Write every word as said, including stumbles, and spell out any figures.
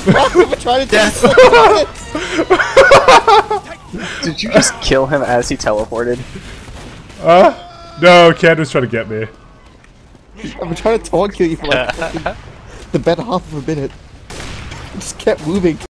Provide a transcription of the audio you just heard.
I've been trying to Death. Did you just kill him as he teleported? Uh, no, Ken was trying to get me. I've been trying to taunt kill you for like fucking the better half of a minute. I just kept moving.